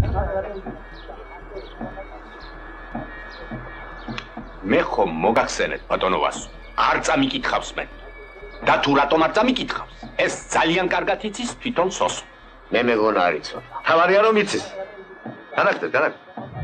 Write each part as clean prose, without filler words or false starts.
მე ხომ მოგახსენეთ ბატონო ვასო. არ წამიკითხავს მე. და თუ რატომ არ წამიკითხავს? ეს ძალიან კარგად იცის თვითონ სოსო. მე მეგონა არ იცოდა. თავარია რომ იცის. განაგდეთ.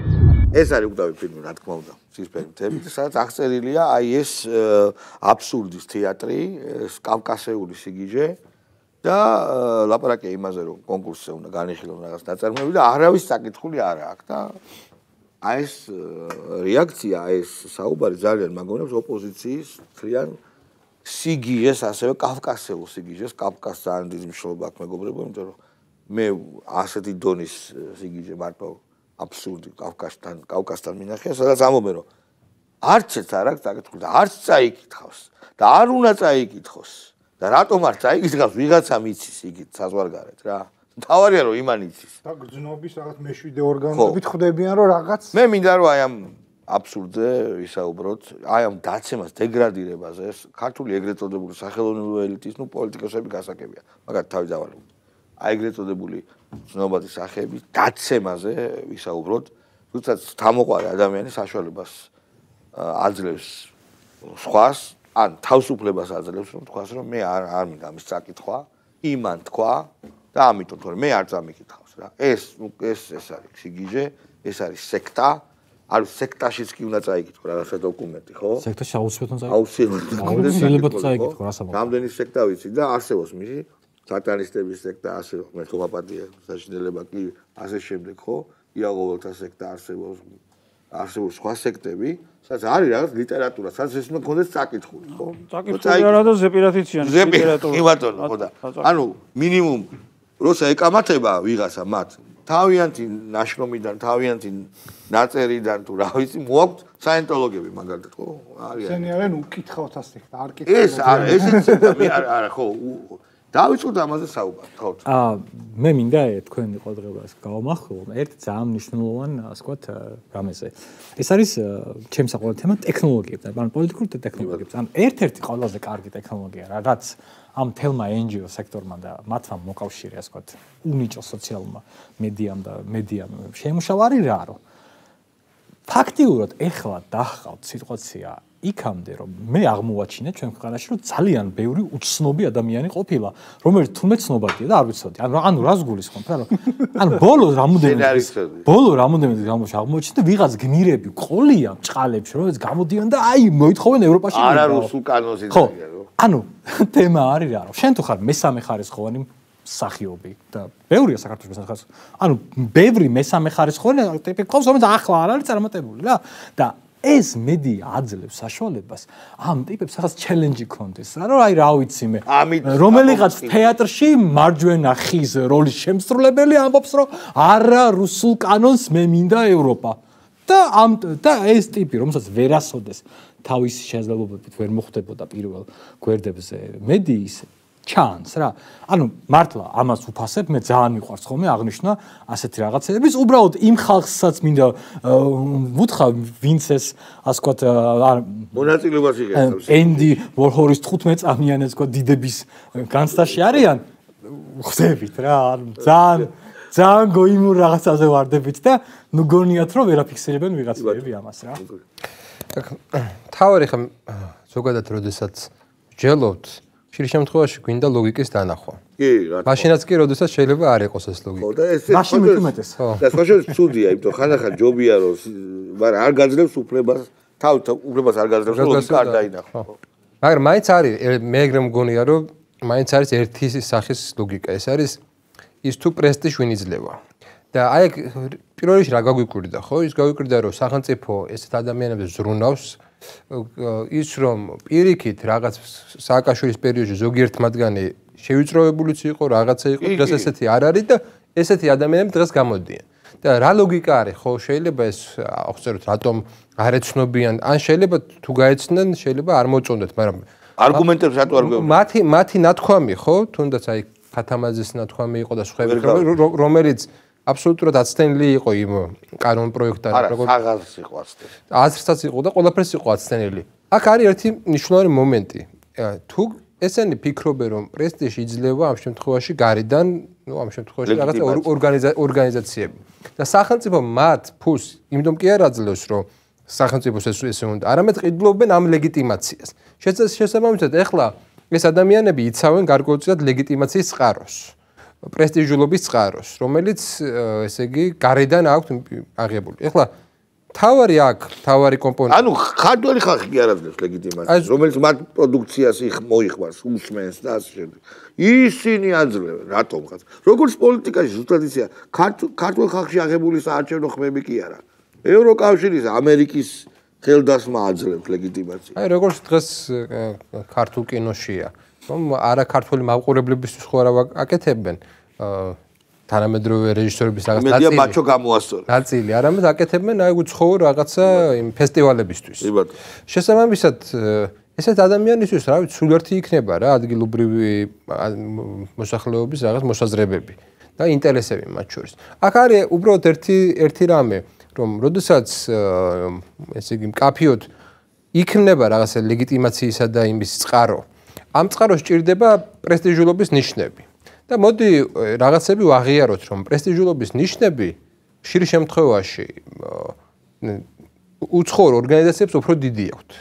ეს არის უკდავი ფილმი, რა თქმა უნდა, ცისფერი მთებით, სადაც აღწერილია აი ეს აბსურდის თეატრი, ეს კავკასიური სიგიჟე და ლაპარაკია იმაზე, რომ კონკურსზე უნდა განიხილონ რაღაც ნაწარმოები და არავის საკითხული არ აქვს და აი ეს რეაქცია, ეს საუბარი ძალიან მაგონებს ოპოზიციის თლიან სიგიჟეს, ასევე კავკასიურ სიგიჟეს, კავკასს ძალიან დიდი მნიშვნელობა აქვს მეგობრებო, იმიტომ რომ მე ასეთი დონის სიგიჟე მარტო აბსურდი კავკასთან მინახია, სადაც ამობენ რომ არც ერთ არ აქვს საკითხული და არც წაიკითხავს და არ უნდა წაიკითხოს და რატომ არ წაიკითხავს ვიღაცამ იცის იგით საზღვარგარეთ რა. თავარია რომ იმან იცის. და გრძნობის რაღაც მეშვიდე ორგანოებით ხვდებიან რომ რაღაც მე მინდა რომ აი ამ აბსურდზე ვისაუბროთ, აი ამ დაცემას, დეგრადირებაზე, ქართული ეგრეთ წოდებული სახელოვნური ელიტის, პოლიტიკოსები გასაკებია. მაგათ თავი დავალებ. აი ეგრეთ წოდებული ცნობადი სახეების დაცემაზე ვისაუბროთ, თუმცა თამოყარე ადამიანი საშუალებას აძლევს სხვას, ან თავისუფლებას აძლევს, რომ თქვას, რომ მე არ მინდა ამის წაკითხვა, იმან თქვა და ამიტომ თორე მე არ წამიკითხავს რა. ეს არის სიგიჟე, ეს არის სექტა. არ სექტაშიც კი უნდა წაიკითხო რაღაცა დოკუმენტი, ხო? სექტაში აუცილებლად აუცილებლად წაიკითხო რა საბოლოო. რამდენი სექტა ვიცი და არსებობს მისი სატანისტების სექტა, ასევე მე ხომაპატია საშინელება კი ასე შემდეგ, ხო? იაღოველთა სექტა არსებობს სხვა სექტები, სადაც არის რაღაც ლიტერატურა, სადაც ეს უნდა კონდეს წაკითხული, ხო? წაკითხული არა და ზეპირათიციანი ლიტერატურა. კი ბატონო, ხო და ანუ მინიმუმ როცა ეკამათება ვიღაცა მათ თავიანთი ნაშრომიდან, თავიანთი ნაწერიდან თუ რა ვიცი, მოაქვს საენტოლოგები მაგალითად, ხო? არის. ესენი არიან უკითხავთ ასეთ, არ კითხავთ. ეს არა, ესეც მე არა, ხო, დავიწყოთ ამაზე საუბარი, ხო? მე მინდა თქვენი ყურადღებას გავამახვილო ერთ ძალიან მნიშვნელოვან, ასე ვთქვათ, რამეზე. ეს არის ჩემს საყოველთაოდ თემა ტექნოლოგიებზე, ანუ პოლიტიკური ტექნოლოგიებზე. ანუ ერთ-ერთი ყველაზე კარგი ტექნოლოგია რა, რაც ამ თელმა NGO სექტორმა და მათთან მოკავშირე, ასე ვთქვათ, უნიჭო სოციალურმა მედიამ და მედიამ შემუშავა არის რა, რომ ფაქტიურად ეხლა დაჰყავთ სიტუაცია იქამდე, რომ მე აღმოვაჩინე ჩვენ ქვეყანაში, რომ ძალიან ბევრი უცნობი ადამიანი ყოფილა, რომელიც თუნდაც ცნობადია და არ ვიცოდი. ანუ რას გულისხმობ, რა? ანუ ბოლო რამოდენიმე გამოჩ აღმოჩნდა ვიღაც გნირები ყოლია ბჭყალებში, რომელიც გამოდიან და აი მოითხოვენ ევროპაში. არა რუსულ კანონს იძლია, რო. ანუ თემა არის რა, რომ შენ თუ ხარ მესამე ხარისხოვანი სახიობი და ბევრია საქართველოს მესამე ხარისხოვანი. ანუ ბევრი მესამე ხარისხოვანი ტიპი ყავს, რომელიც ახლა არ არის წარმატებული რა. და ეს მედია აძლევს საშუალებას ამ ტიპებს რაღაც ჩელენჯი კონდეს რა, რომ აი რა ვიცი მე რომელიღაც თეატრში მარჯვენა ხის როლის შემსრულებელი ამბობს, რომ არა რუსულ კანონს მე მინდა ევროპა. და ეს ტიპი, რომელსაც ვერასოდეს თავისი შესაძლებლობებით ვერ მოხვდებოდა პირველ გვერდებზე მედიის ჩანს რა. ანუ მართლა ამას უფასებ, მე ძალიან მიყვარს ხოლმე აღნიშნა ასეთი რაღაცების, უბრალოდ იმ ხალხსაც მინდა ვუთხრა, ვინც ეს ასე ვთქვათ მონაწილეობას იღებს. ენდი ვორჰოლის 15 წამიანი ასე ვთქვათ დიდების განცდაში არიან, ხდებით რა, ძალიან გოიმურ რაღაცაზე ვარდებით და ნუ გონიათ რომ ვერაფიქსირებენ ვიღაცები ამას რა. თავი ხომ ზოგადად როდესაც ჯელობთ ხშირ შემთხვევაში გვინდა ლოგიკის დანახვა. კი, რა თქმა უნდა. მაშინაც კი როდესაც შეიძლება არ იყოს ეს ლოგიკა. ხო და ეს მაშინ მეტუმეტეს. და სხვაშორის ცუდია, იმიტომ ხანახან ჯობია რომ მაგრამ არ გაძლევს უფლებას, უფლებას არ გაძლევს ლოგიკა არ დაინახო. მაგრამ მაინც არის მე ეგრე მგონია რომ მაინც არის ერთი სახის ლოგიკა. ეს არის ის თუ პრესტიჟ ვინ იძლევა. და აი პირველ რიგში რა გაგვიკვირდა, ხო? ის გაგვიკვირდა რომ სახელმწიფო ესეთ ადამიანებს ზრუნავს ის რომ პირიქით რაღაც სააკაშვილის პერიოდში ზოგიერთ მათგანი შევიწროებულიც იყო, რაღაცა იყო, დღეს ესეთი არ არის და ესეთი ადამიანები დღეს გამოდიან. და რა ლოგიკა არის, ხო, შეიძლება ეს აღწეროთ, რატომ არ ეცნობიან, ან შეიძლება თუ გაეცნენ, შეიძლება არ მოწონდეთ, მაგრამ არგუმენტებს რატო არ გვეუბნებით? მათი ნათქვამი, ხო, თუნდაც აი ქათამაძის ნათქვამი იყო და სხვები, რომელიც აბსოლუტურად აცდენილი იყო იმ კანონ პროექტთან, როგორც აღარს იყო აცდენილი. აზრსაც იყო და ყველაფერს იყო აცდენილი. აქ არის ერთი მნიშვნელოვანი მომენტი. თუ ესენი ფიქრობენ რომ პრესტიჟი იძლევა ამ შემთხვევაში გარედან, ამ შემთხვევაში რაღაც ორგანიზაციები. და სახელმწიფო მათ ფულს იმიტომ კი არ აძლევს რომ სახელმწიფოს ესე უნდა, არამედ ყიდულობენ ამ ლეგიტიმაციას. შესაბამისად, ეხლა ეს ადამიანები იცავენ გარკვეულწილად ლეგიტიმაციის წყაროს. პრესტიჟულობის წყაროს, რომელიც ესე იგი გარედან აქვს აღებული. ეხლა თავარი კომპონენტი. ანუ ხარჯველი ხალხი კი არ აძლევს ლეგიტიმაციას, რომელიც მათ პროდუქციას მოიხმარს, უსმენს და ასე შემდეგ. ისინი აძლევენ, რატომ ხარ? როგორც პოლიტიკაში ზუსტად იცია, ქართულ ხალხში აღებული საარჩევნო ხმები კი არა. ევროკავშირის, ამერიკის ხელდასმა აძლევს ლეგიტიმაციას. აი როგორც დღეს ქართულ კინოშია, რომ არა ქართული მაყურებლებისთვის ხო არა აკეთებენ თანამედროვე რეჟისორების რაღაც ნაწილი. მედია მაჩო გამოასწორებს. ნაწილი, არამედ აკეთებენ აი უცხოურ რაღაცა იმ ფესტივალებისთვის. შესაბამისად, ესეთ ადამიანისთვის რა ვიცი, სულ ერთი იქნება რა ადგილობრივი მოსახლეობის რაღაც მოსაზრებები და ინტერესები მათ შორის. აქ არის უბრალოდ ერთი რამე, რომ როდესაც ესე იგი მკაფიოდ იქნება რაღაცა ლეგიტიმაციისა და იმის წყარო, ამ წყაროს ჭირდება პრესტიჟულობის ნიშნები. და მოდი რაღაცები ვაღიაროთ, რომ პრესტიჟულობის ნიშნები ხშირ შემთხვევაში უცხოურ ორგანიზაციებს უფრო დიდი აქვთ.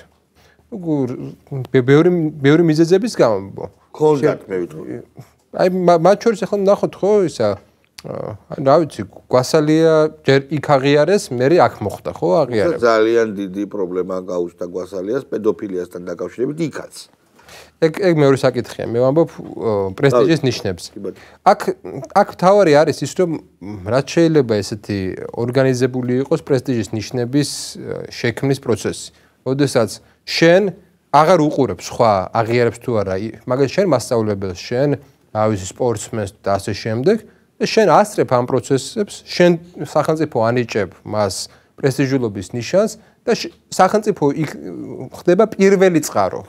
ბევრი მიზეზების გამო. კონდაკტ მე ვიტყვი. აი მათ შორის ახლა ნახოთ ხო ისა რა ვიცი, გვასალია ჯერ იქ აღიარეს, მერე აქ მოხდა ხო აღიარება. ძალიან დიდი პრობლემა გაუჩნდა გვასალიას პედოფილიასთან დაკავშირებით იქაც. ეგ მეორე საკითხია. მე ვამბობ პრესტიჟის ნიშნებს. აქ თავარი არის ის, რომ რაც შეიძლება ესეთი ორგანიზებული იყოს პრესტიჟის ნიშნების შექმნის პროცესი. როდესაც შენ აღარ უყურებ სხვა აღიარებს თუ არა, მაგალითად შენ მასწავლებელს, შენ ავი სპორტსმენს და ასე შემდეგ, და შენ ასწრებ ამ პროცესებს, შენ სახელმწიფო ანიჭებ მას პრესტიჟულობის ნიშანს და სახელმწიფო იქ ხდება პირველი წყარო.